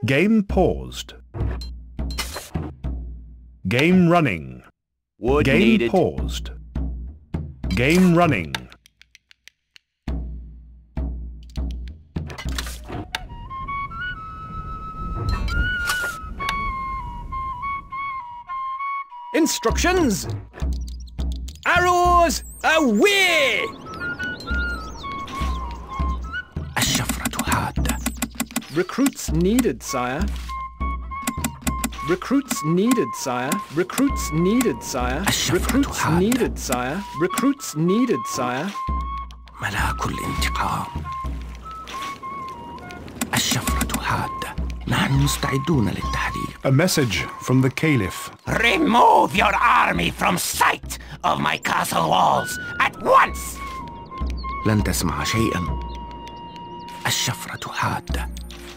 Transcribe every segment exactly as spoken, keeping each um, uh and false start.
Game paused. Game running. Wood Game needed. paused. Game running. Instructions! Arrows away! الشفرة حادة. Recruits needed, sire. Recruits needed, sire. Recruits needed, sire. Recruits needed, sire. Recruits needed, sire. ملاك الانتقام. الشفرة حادة. نحن مستعدون للتحريق. A message from the Caliph. Remove your army from sight of my castle walls at once! لن تسمع شيئا. الشفرة حادة.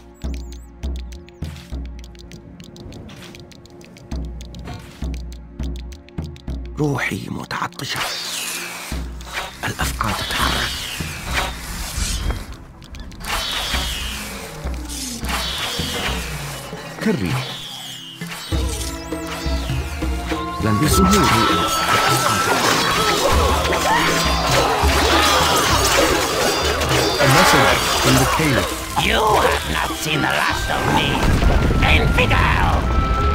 روحي متعطشة. الأفكار تتحرك. كالريح. لن تسمع شيئا. A message from the Caliph. You have not seen the last of me. Infidel!